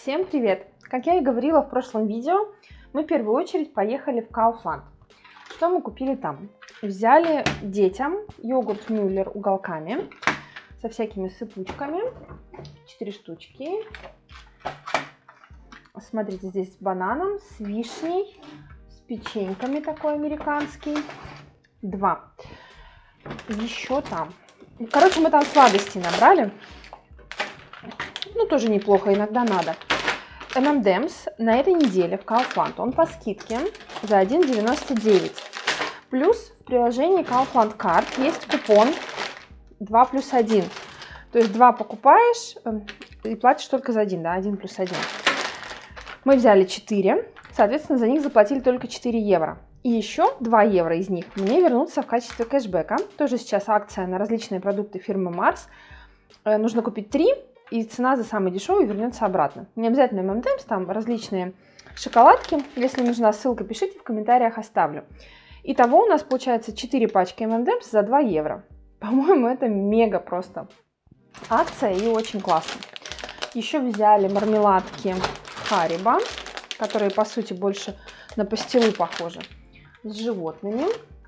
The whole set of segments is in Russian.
Всем привет! Как я и говорила в прошлом видео, мы в первую очередь поехали в Kaufland. Что мы купили там? Взяли детям йогурт Мюллер уголками со всякими сыпучками, 4 штучки. Смотрите, здесь с бананом, с вишней, с печеньками такой американский. 2. Еще там. Короче, мы там сладости набрали. Ну, тоже неплохо, иногда надо. M&M's на этой неделе в Kaufland, он по скидке за 1,99. Плюс в приложении Kaufland Card есть купон 2 плюс 1. То есть 2 покупаешь и платишь только за 1, да, 1 плюс 1. Мы взяли 4, соответственно, за них заплатили только 4 евро. И еще 2 евро из них мне вернутся в качестве кэшбэка. Тоже сейчас акция на различные продукты фирмы Mars. Нужно купить 3. И цена за самый дешевый вернется обратно. Не обязательно M&M's, там различные шоколадки. Если нужна ссылка, пишите в комментариях, оставлю. Итого у нас получается 4 пачки M&M's за 2 евро. По-моему, это мега просто акция и очень классно. Еще взяли мармеладки Haribo, которые по сути больше на пастилу похожи, с животными.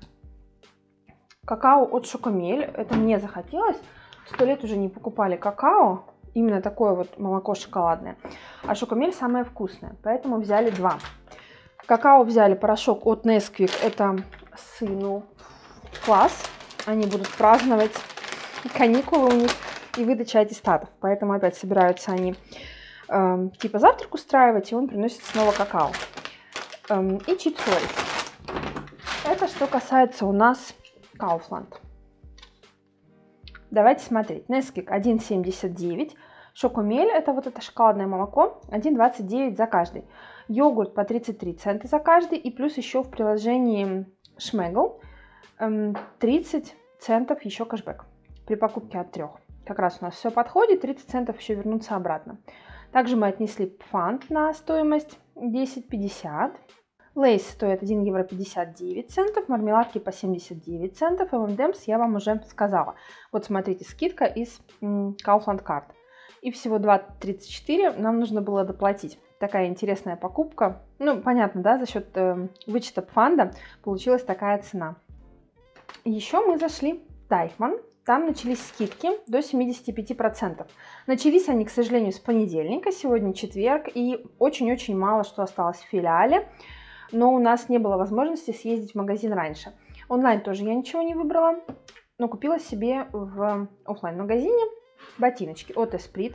Какао от Шокомель, это мне захотелось. 100 лет уже не покупали какао. Именно такое вот молоко шоколадное. А Шокомель самое вкусное, поэтому взяли 2. Какао взяли порошок от Nesquik, это сыну класс. Они будут праздновать каникулы у них и выдача аттестатов. Поэтому опять собираются они типа завтрак устраивать, и он приносит снова какао. И чипсы Лейс. Это что касается у нас Kaufland. Давайте смотреть. Nesquik 1,79. Шокомель, это вот это шоколадное молоко, 1,29 за каждый. Йогурт по 33 цента за каждый. И плюс еще в приложении Schmegel 30 центов еще кэшбэк при покупке от 3. Как раз у нас все подходит, 30 центов еще вернутся обратно. Также мы отнесли фант на стоимость 10,50. Лейс стоит 1 евро 59 центов, мармеладки по 79 центов, M&M's я вам уже сказала. Вот смотрите, скидка из Kaufland Card. И всего 2,34 нам нужно было доплатить. Такая интересная покупка. Ну, понятно, да, за счет вычета фанда получилась такая цена. Еще мы зашли в Deichmann. Там начались скидки до 75%. Начались они, к сожалению, с понедельника, сегодня четверг, и очень-очень мало что осталось в филиале. Но у нас не было возможности съездить в магазин раньше. Онлайн тоже я ничего не выбрала, но купила себе в офлайн-магазине ботиночки от Esprit.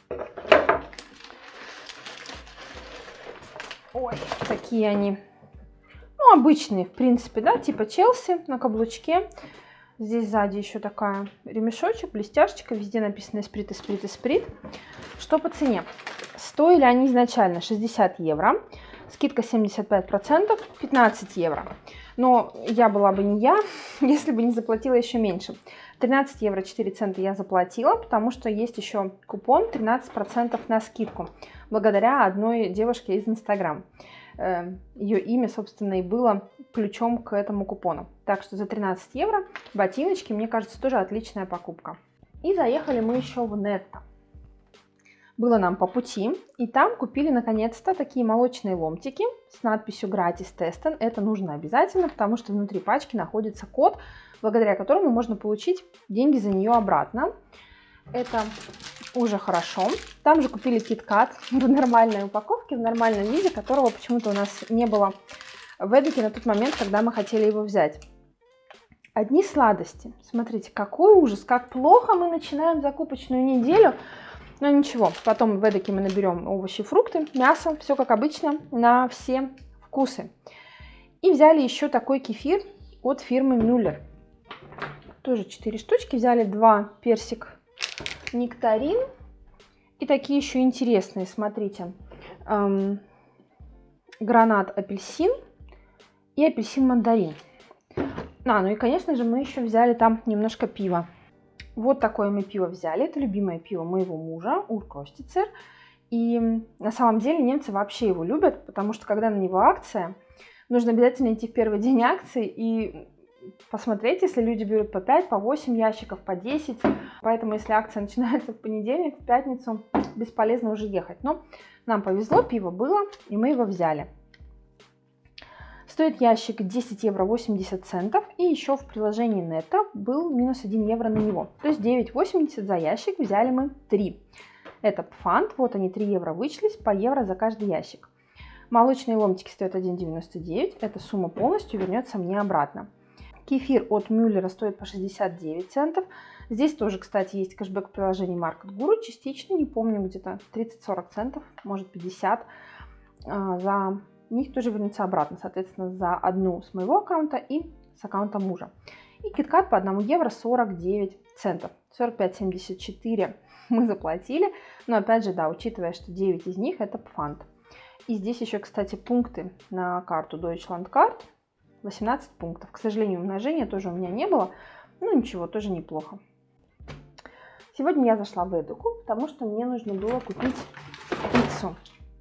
Ой, такие они, ну, обычные, в принципе, да, типа Челси на каблучке. Здесь сзади еще такая ремешочек, блестяшечка, везде написано Esprit, Esprit, Esprit. Что по цене? Стоили они изначально 60 евро. Скидка 75%, 15 евро. Но я была бы не я, если бы не заплатила еще меньше. 13 евро 4 цента я заплатила, потому что есть еще купон 13% на скидку. Благодаря одной девушке из Instagram. Ее имя, собственно, и было ключом к этому купону. Так что за 13 евро ботиночки, мне кажется, тоже отличная покупка. И заехали мы еще в Netto. Было нам по пути, и там купили наконец-то такие молочные ломтики с надписью «Gratis Testen». Это нужно обязательно, потому что внутри пачки находится код, благодаря которому можно получить деньги за нее обратно. Это уже хорошо. Там же купили KitKat в нормальной упаковке, в нормальном виде, которого почему-то у нас не было в Эдике на тот момент, когда мы хотели его взять. Одни сладости. Смотрите, какой ужас, как плохо мы начинаем закупочную неделю. Но ничего, потом в Эдике мы наберем овощи, фрукты, мясо, все как обычно, на все вкусы. И взяли еще такой кефир от фирмы Мюллер. Тоже 4 штучки. Взяли 2 персик нектарин. И такие еще интересные, смотрите. Гранат апельсин и апельсин мандарин. Ну и, конечно же, мы еще взяли там немножко пива. Вот такое мы пиво взяли. Это любимое пиво моего мужа, Уркостицер. И на самом деле немцы вообще его любят, потому что когда на него акция, нужно обязательно идти в первый день акции и посмотреть, если люди берут по 5, по 8 ящиков, по 10. Поэтому, если акция начинается в понедельник, в пятницу, бесполезно уже ехать. Но нам повезло, пиво было, и мы его взяли. Стоит ящик 10 евро 80 центов, и еще в приложении Netto был минус 1 евро на него. То есть 9,80 за ящик, взяли мы 3. Это Pfand, вот они 3 евро вычлись, по евро за каждый ящик. Молочные ломтики стоят 1,99, эта сумма полностью вернется мне обратно. Кефир от Мюллера стоит по 69 центов. Здесь тоже, кстати, есть кэшбэк в приложении Market Guru, частично, не помню, где-то 30-40 центов, может 50 за... них тоже вернется обратно, соответственно, за одну с моего аккаунта и с аккаунта мужа. И KitKat по 1 евро 49 центов. 45,74 мы заплатили, но опять же, да, учитывая, что 9 из них это Pfand. И здесь еще, кстати, пункты на карту Deutschland Card, 18 пунктов. К сожалению, умножения тоже у меня не было, но ничего, тоже неплохо. Сегодня я зашла в Эдуку, потому что мне нужно было купить пиццу.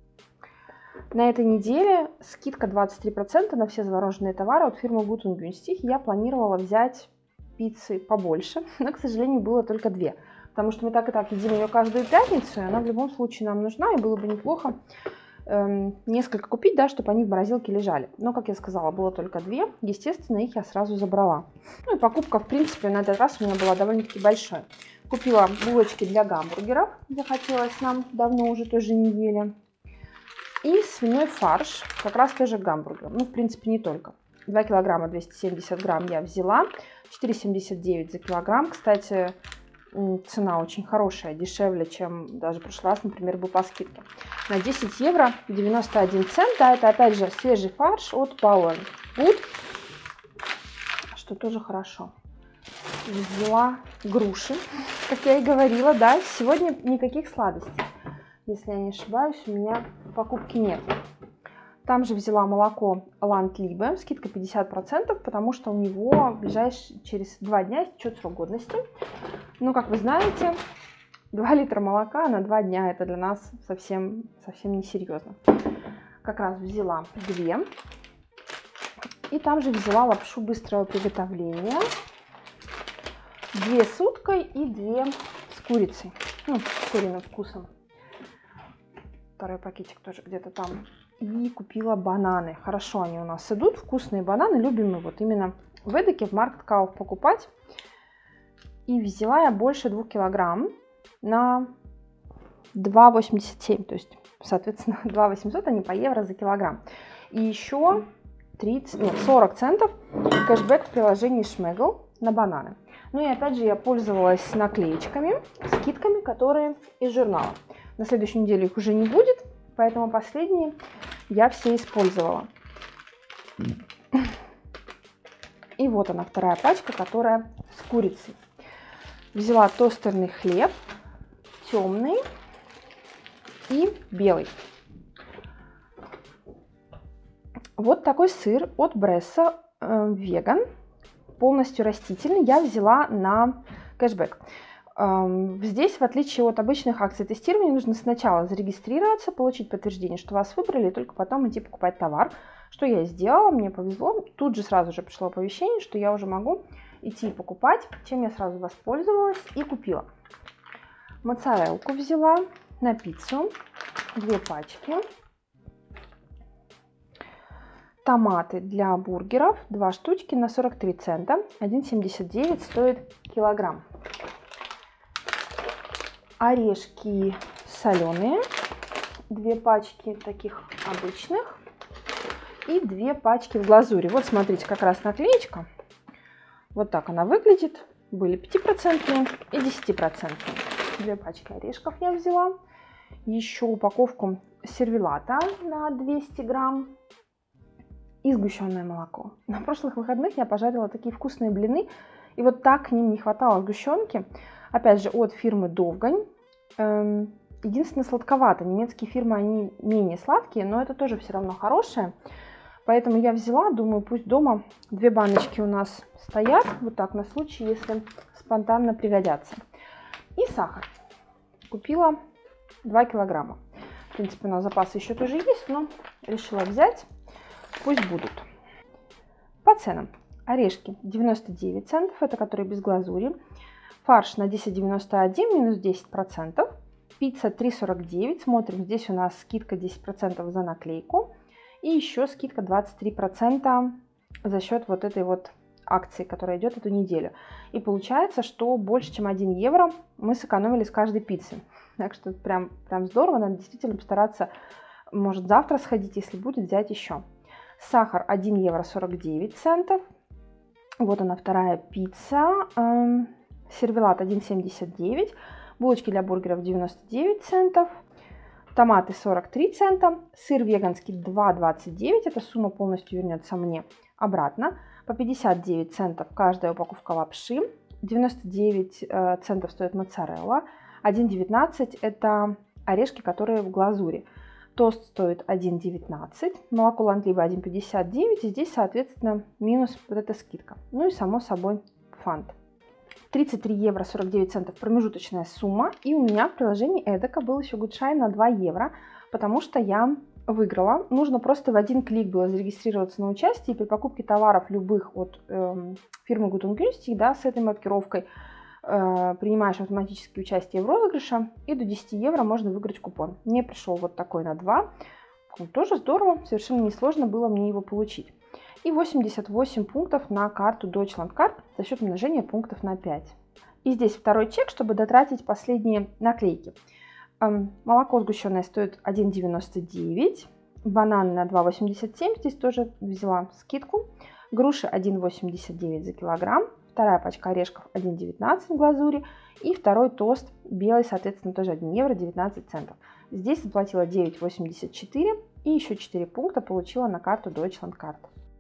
На этой неделе скидка 23% на все замороженные товары от фирмы Gut & Günstig. Я планировала взять пиццы побольше, но, к сожалению, было только 2. Потому что мы так и так едим ее каждую пятницу, и она в любом случае нам нужна, и было бы неплохо несколько купить, да, чтобы они в морозилке лежали. Но, как я сказала, было только 2. Естественно, их я сразу забрала. Ну и покупка, в принципе, на этот раз у меня была довольно-таки большой. Купила булочки для гамбургеров, захотелось нам, давно уже тоже не ели. И свиной фарш, как раз тоже гамбургер. Ну, в принципе, не только. 2 килограмма 270 грамм я взяла. 4,79 за килограмм. Кстати, цена очень хорошая, дешевле, чем даже в прошлый раз, например, был по скидке. На 10 евро 91 цент. Да, это опять же свежий фарш от Power Food, что тоже хорошо. Взяла груши, как я и говорила, да, сегодня никаких сладостей. Если я не ошибаюсь, у меня покупки нет. Там же взяла молоко Landliebe, скидка 50%, потому что у него через 2 дня истечет срок годности. Ну, как вы знаете, 2 литра молока на 2 дня это для нас совсем несерьезно. Как раз взяла 2. И там же взяла лапшу быстрого приготовления. 2 с уткой и 2 с курицей. Ну, с куриным вкусом. Второй пакетик тоже где-то там. И купила бананы. Хорошо они у нас идут. Вкусные бананы. Любим мы вот именно в Эдуке, в Market Kauf покупать. И взяла я больше 2 килограмм на 2,87. То есть, соответственно, 2,800, они по евро за килограмм. И еще 40 центов кэшбэк в приложении Schmegel на бананы. Ну и опять же я пользовалась наклеечками, скидками, которые из журнала. На следующей неделе их уже не будет, поэтому последние я все использовала. И вот она, вторая пачка, которая с курицей. Взяла тостерный хлеб, темный и белый. Вот такой сыр от Bresser веган, полностью растительный, я взяла на кэшбэк. Здесь, в отличие от обычных акций тестирования, нужно сначала зарегистрироваться, получить подтверждение, что вас выбрали, и только потом идти покупать товар. Что я и сделала, мне повезло. Тут же сразу же пришло оповещение, что я уже могу идти покупать, чем я сразу воспользовалась и купила. Моцарелку взяла на пиццу, 2 пачки. Томаты для бургеров, 2 штучки на 43 цента, 1,79 стоит килограмм. Орешки соленые, 2 пачки таких обычных и 2 пачки в глазури. Вот смотрите, как раз наклеечка. Вот так она выглядит. Были 5% и 10%. 2 пачки орешков я взяла. Еще упаковку сервелата на 200 грамм. И сгущенное молоко. На прошлых выходных я пожарила такие вкусные блины. И вот так к ним не хватало сгущенки. Опять же, от фирмы Довгань. Единственное, сладковато. Немецкие фирмы, они менее сладкие, но это тоже все равно хорошее. Поэтому я взяла, думаю, пусть дома 2 баночки у нас стоят. Вот так, на случай, если спонтанно пригодятся. И сахар. Купила 2 килограмма. В принципе, у нас запасы еще тоже есть, но решила взять. Пусть будут. По ценам. Орешки 99 центов, это которые без глазури. Фарш на 10,91, минус 10%. Пицца 3,49, смотрим, здесь у нас скидка 10% за наклейку. И еще скидка 23% за счет вот этой вот акции, которая идет эту неделю. И получается, что больше, чем 1 евро мы сэкономили с каждой пиццы. Так что прям здорово, надо действительно постараться, может завтра сходить, если будет, взять еще. Сахар 1 евро 49 центов. Вот она, вторая пицца. Сервелат 1,79. Булочки для бургеров 99 центов. Томаты 43 цента. Сыр веганский 2,29. Эта сумма полностью вернется мне обратно. По 59 центов каждая упаковка лапши. 99 центов стоит моцарелла. 1,19 это орешки, которые в глазури. Тост стоит 1,19. Молоко Ландлиба 1,59. И здесь, соответственно, минус вот эта скидка. Ну и, само собой, фант. 33 евро 49 центов промежуточная сумма. И у меня в приложении Эдека был еще гудшайн на 2 евро, потому что я выиграла. Нужно просто в один клик было зарегистрироваться на участие. И при покупке товаров любых от фирмы Good & Günstig, да, с этой маркировкой, принимаешь автоматически участие в розыгрыше. И до 10 евро можно выиграть купон. Мне пришел вот такой на 2. Тоже здорово, совершенно несложно было мне его получить. И 88 пунктов на карту Deutschland Card за счет умножения пунктов на 5. И здесь второй чек, чтобы дотратить последние наклейки. Молоко сгущенное стоит 1,99. Бананы на 2,87. Здесь тоже взяла скидку. Груши 1,89 за килограмм. Вторая пачка орешков 1,19 в глазури. И второй тост белый, соответственно, тоже 1 евро 19 центов. Здесь заплатила 9,84 и еще 4 пункта получила на карту Deutschland Card.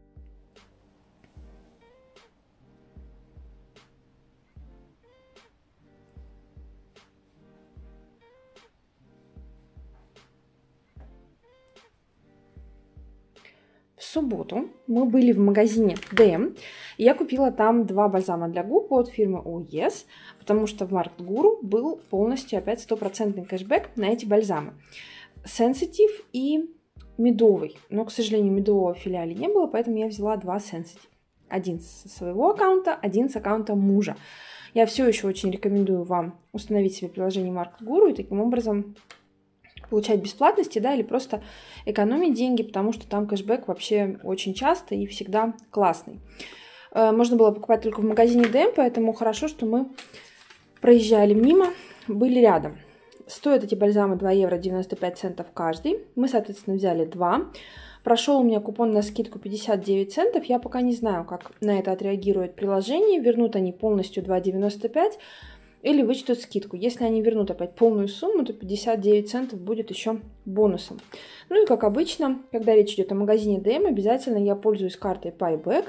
В субботу мы были в магазине DM, и я купила там 2 бальзама для губ от фирмы OES, потому что в Market Guru был полностью опять 100% кэшбэк на эти бальзамы. Sensitive и медовый, но, к сожалению, медового в филиале не было, поэтому я взяла 2 Sensitive. Один со своего аккаунта, один с аккаунта мужа. Я все еще очень рекомендую вам установить себе приложение Market Guru и таким образом получать бесплатности, да, или просто экономить деньги, потому что там кэшбэк вообще очень часто и всегда классный. Можно было покупать только в магазине DM, поэтому хорошо, что мы проезжали мимо, были рядом. Стоят эти бальзамы 2 евро 95 центов каждый. Мы, соответственно, взяли 2. Прошел у меня купон на скидку 59 центов. Я пока не знаю, как на это отреагирует приложение. Вернут они полностью 2,95 или вычтут скидку. Если они вернут опять полную сумму, то 59 центов будет еще бонусом. Ну и как обычно, когда речь идет о магазине DM, обязательно я пользуюсь картой Payback.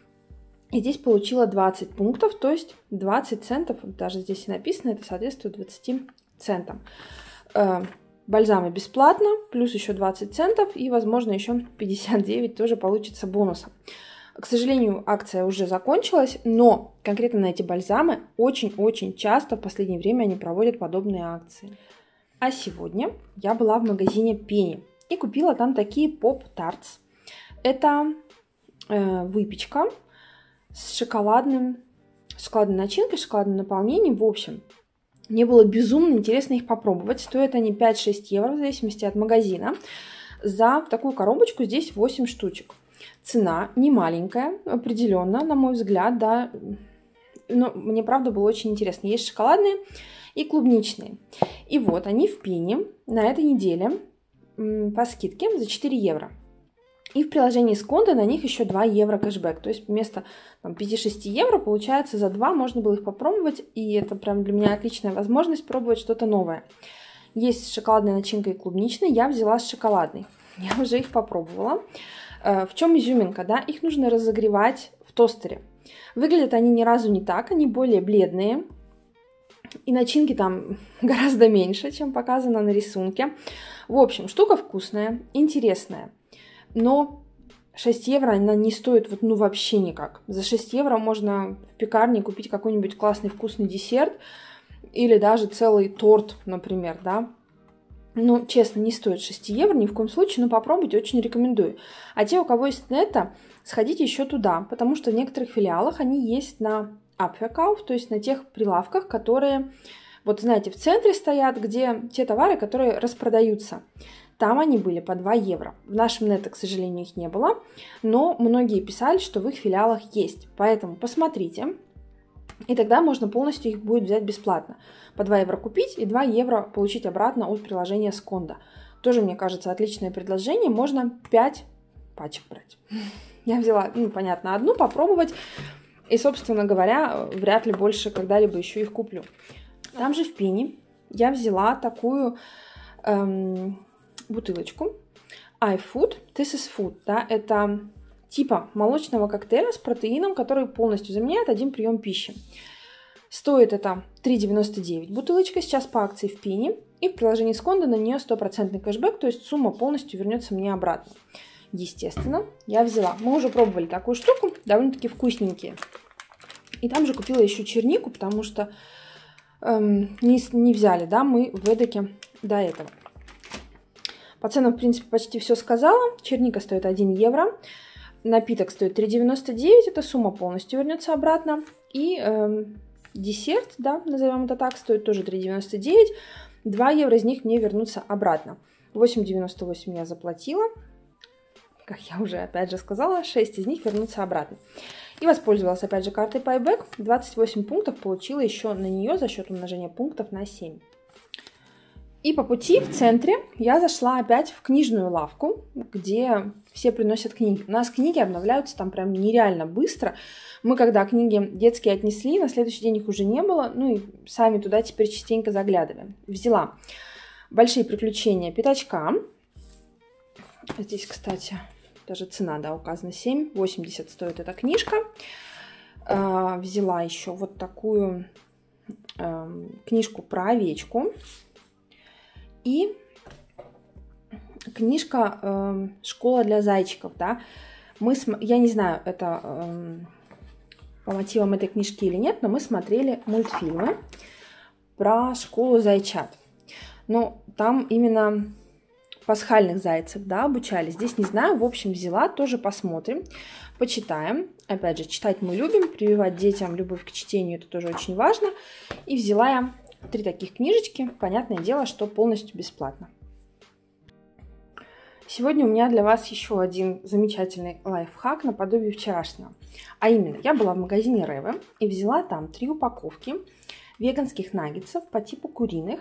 И здесь получила 20 пунктов, то есть 20 центов, даже здесь и написано, это соответствует 20 центам. Бальзамы бесплатно, плюс еще 20 центов и, возможно, еще 59 тоже получится бонусом. К сожалению, акция уже закончилась, но конкретно на эти бальзамы очень-очень часто в последнее время они проводят подобные акции. А сегодня я была в магазине Penny и купила там такие поп-тартс. Это выпечка с шоколадной начинкой, шоколадным наполнением. В общем, мне было безумно интересно их попробовать. Стоят они 5-6 евро в зависимости от магазина. За такую коробочку здесь 8 штучек. Цена не маленькая, определенно, на мой взгляд, да. Но мне, правда, было очень интересно. Есть шоколадные и клубничные. И вот они в Penny на этой неделе по скидке за 4 евро. И в приложении Сконто на них еще 2 евро кэшбэк. То есть вместо 5-6 евро, получается, за 2 можно было их попробовать. И это прям для меня отличная возможность пробовать что-то новое. Есть шоколадная начинка и клубничная. Я взяла с шоколадной. Я уже их попробовала. В чем изюминка, да? Их нужно разогревать в тостере. Выглядят они ни разу не так, они более бледные. И начинки там гораздо меньше, чем показано на рисунке. В общем, штука вкусная, интересная. Но 6 евро она не стоит вообще никак. За 6 евро можно в пекарне купить какой-нибудь классный вкусный десерт или даже целый торт, например, да. Ну, честно, не стоит 6 евро ни в коем случае, но попробуйте, очень рекомендую. А те, у кого есть нетто, сходите еще туда, потому что в некоторых филиалах они есть на Abverkauf, то есть на тех прилавках, которые, вот знаете, в центре стоят, где те товары, которые распродаются. Там они были по 2 евро. В нашем нетто, к сожалению, их не было, но многие писали, что в их филиалах есть. Поэтому посмотрите, и тогда можно полностью их будет взять бесплатно. По 2 евро купить и 2 евро получить обратно от приложения Сконда. Тоже, мне кажется, отличное предложение. Можно 5 пачек брать. Я взяла, ну, понятно, одну попробовать. И, собственно говоря, вряд ли больше когда-либо еще их куплю. Там же в Пине я взяла такую бутылочку. iFood, this is food. Да? Это типа молочного коктейля с протеином, который полностью заменяет один прием пищи. Стоит это 3,99 бутылочка, сейчас по акции в Пине. И в приложении Сконда на нее 100% кэшбэк, то есть сумма полностью вернется мне обратно. Естественно, я взяла. Мы уже пробовали такую штуку, довольно-таки вкусненькие. И там же купила еще чернику, потому что не взяли, да, мы в Эдеке до этого. По ценам, в принципе, почти все сказала. Черника стоит 1 евро. Напиток стоит 3,99. Эта сумма полностью вернется обратно. И десерт, да, назовем это так, стоит тоже 3,99. 2 евро из них мне вернутся обратно. 8,98 я заплатила. Как я уже опять же сказала, 6 из них вернутся обратно. И воспользовалась опять же картой Payback. 28 пунктов получила еще на нее за счет умножения пунктов на 7. И по пути в центре я зашла опять в книжную лавку, где все приносят книги. У нас книги обновляются там прям нереально быстро. Мы когда книги детские отнесли, на следующий день их уже не было. Ну и сами туда теперь частенько заглядываем. Взяла «Большие приключения Пятачка». Здесь, кстати, даже цена, да, указана 7,80 стоит эта книжка. Взяла еще вот такую книжку про овечку. И книжка «Школа для зайчиков». Да? Я не знаю, это по мотивам этой книжки или нет, но мы смотрели мультфильмы про школу зайчат. Но там именно пасхальных зайцев, да, обучали. Здесь не знаю, в общем, взяла, тоже посмотрим, почитаем. Опять же, читать мы любим, прививать детям любовь к чтению, это тоже очень важно. И взяла я 3 таких книжечки, понятное дело, что полностью бесплатно. Сегодня у меня для вас еще один замечательный лайфхак наподобие вчерашнего. А именно, я была в магазине Rewe и взяла там 3 упаковки веганских наггетсов по типу куриных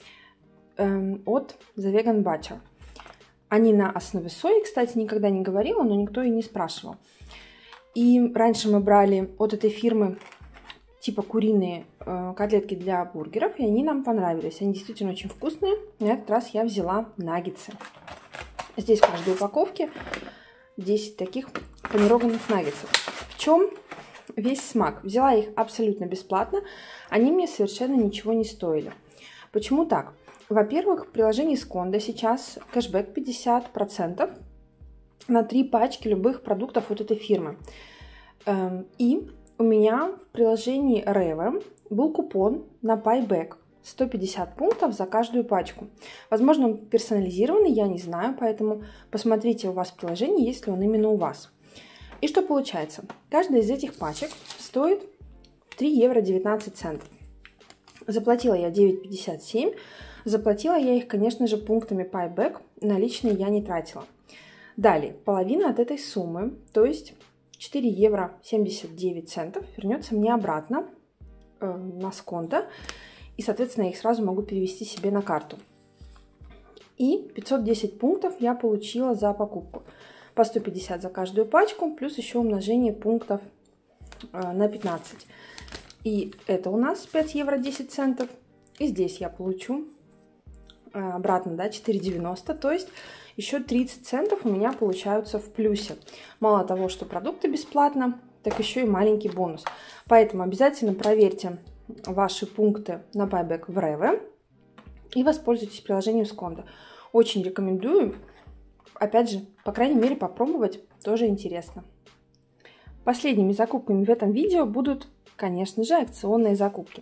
от The Vegan Butcher. Они на основе сои, кстати, никогда не говорила, но никто и не спрашивал. И раньше мы брали от этой фирмы типа куриные котлетки для бургеров, и они нам понравились. Они действительно очень вкусные. На этот раз я взяла наггетсы. Здесь в каждой упаковке 10 таких панированных наггетсов. В чем весь смак? Взяла их абсолютно бесплатно. Они мне совершенно ничего не стоили. Почему так? Во-первых, в приложении Сконда сейчас кэшбэк 50% на 3 пачки любых продуктов от этой фирмы. И у меня в приложении Rewe был купон на Payback 150 пунктов за каждую пачку. Возможно, он персонализированный, я не знаю, поэтому посмотрите у вас в приложении, есть ли он именно у вас. И что получается? Каждая из этих пачек стоит 3 евро 19 центов. Заплатила я 9,57. Заплатила я их, конечно же, пунктами Payback. Наличные я не тратила. Далее, половина от этой суммы, то есть 4 евро 79 центов, вернется мне обратно на Сконда. И, соответственно, я их сразу могу перевести себе на карту. И 510 пунктов я получила за покупку. По 150 за каждую пачку, плюс еще умножение пунктов на 15. И это у нас 5 евро 10 центов. И здесь я получу обратно, да, 4,90. То есть еще 30 центов у меня получаются в плюсе. Мало того, что продукты бесплатно, так еще и маленький бонус. Поэтому обязательно проверьте ваши пункты на Payback в Rewe и воспользуйтесь приложением Сконда. Очень рекомендую. Опять же, по крайней мере, попробовать тоже интересно. Последними закупками в этом видео будут, конечно же, акционные закупки.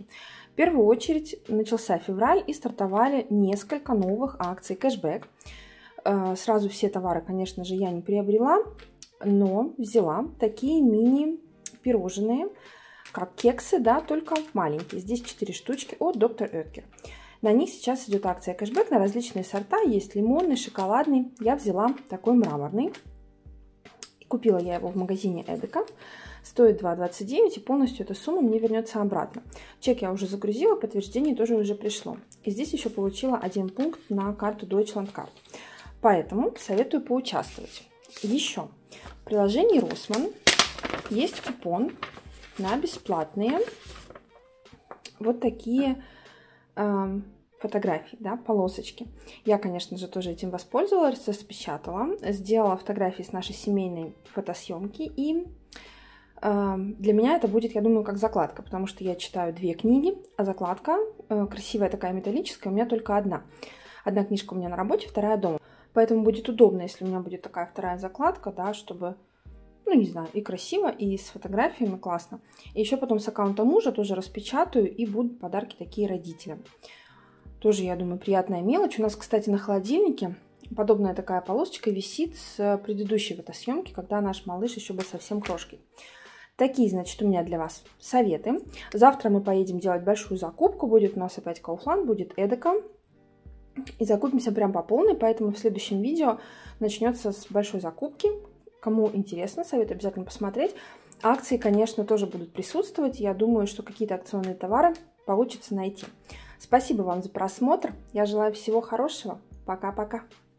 В первую очередь начался февраль и стартовали несколько новых акций кэшбэк. Сразу все товары, конечно же, я не приобрела, но взяла такие мини-пирожные, как кексы, да, только маленькие. Здесь 4 штучки от Dr. Oetker. На них сейчас идет акция кэшбэк на различные сорта. Есть лимонный, шоколадный. Я взяла такой мраморный. Купила я его в магазине Эдека. Стоит 2,29, и полностью эта сумма мне вернется обратно. Чек я уже загрузила, подтверждение тоже уже пришло. И здесь еще получила 1 пункт на карту Deutschland Card. Поэтому советую поучаствовать. Еще в приложении Rossmann есть купон на бесплатные вот такие фотографии, да, полосочки. Я, конечно же, тоже этим воспользовалась, распечатала, сделала фотографии с нашей семейной фотосъемки, и для меня это будет, я думаю, как закладка, потому что я читаю 2 книги, а закладка красивая такая металлическая, у меня только одна. Одна книжка у меня на работе, вторая дома. Поэтому будет удобно, если у меня будет такая вторая закладка, да, чтобы, ну, не знаю, и красиво, и с фотографиями классно. И еще потом с аккаунта мужа тоже распечатаю, и будут подарки такие родителям. Тоже, я думаю, приятная мелочь. У нас, кстати, на холодильнике подобная такая полосочка висит с предыдущей фотосъемки, когда наш малыш еще был совсем крошкой. Такие, значит, у меня для вас советы. Завтра мы поедем делать большую закупку. Будет у нас опять Kaufland, будет Эдека. И закупимся прям по полной, поэтому в следующем видео начнется с большой закупки. Кому интересно, советую обязательно посмотреть. Акции, конечно, тоже будут присутствовать. Я думаю, что какие-то акционные товары получится найти. Спасибо вам за просмотр. Я желаю всего хорошего. Пока-пока.